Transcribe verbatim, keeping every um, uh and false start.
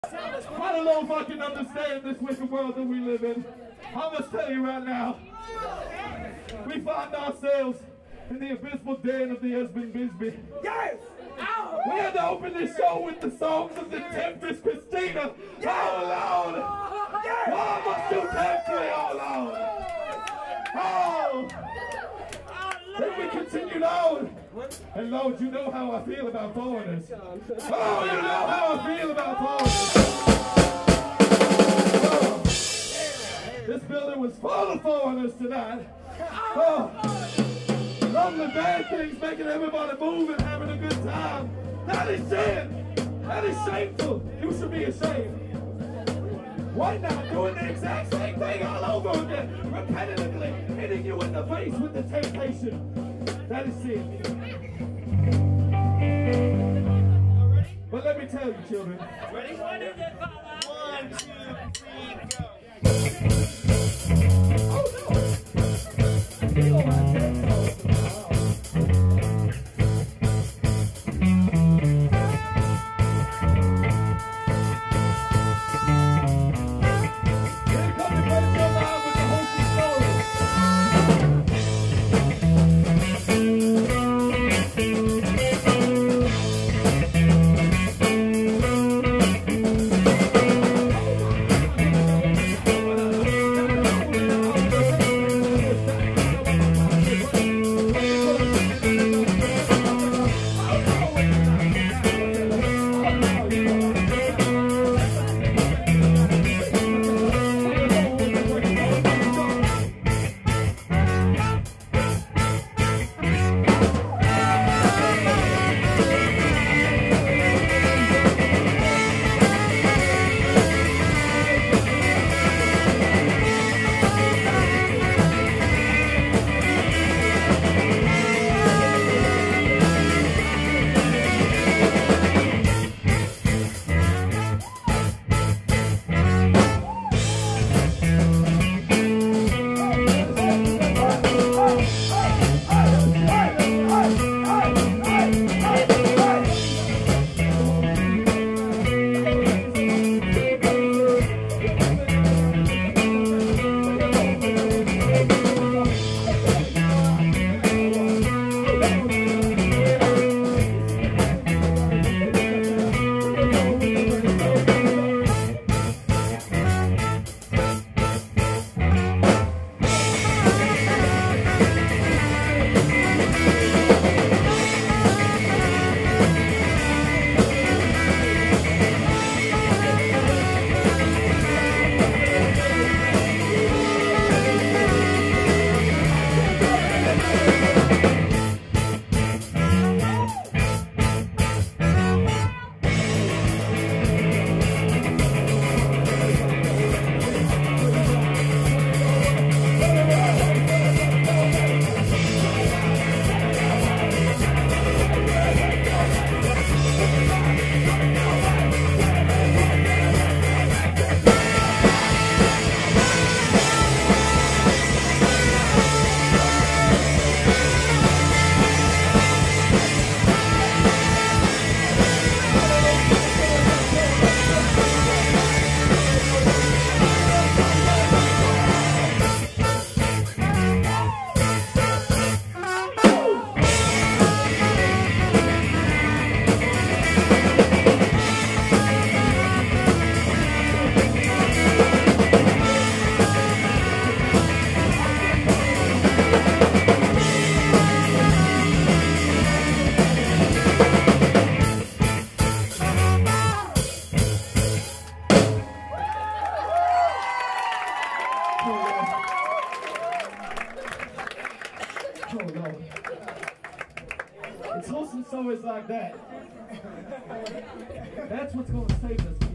I don't know if I can understand this wicked world that we live in. I must tell you right now, we find ourselves in the abysmal den of the husband Bisbee. Yes! Ow. We had to open this show with the songs of the Temptress Christina. How loud? Yes. Why must you tempt me, oh Lord? Oh! Then we continued on. And Lord, you know how I feel about foreigners. Oh, you know how I feel about foreigners. Oh. This building was full of foreigners tonight. Oh. Lovely bad things making everybody move and having a good time. That is sin. That is shameful. You should be ashamed. Why not doing the exact same thing all over again, repetitively hitting you in the face with the temptation? That is sin. But let me tell you, children. Ready? What is it, Papa? One, two, three, go. Oh no! You don't have to. Oh no. It's wholesome stories like that. That's what's going to save us.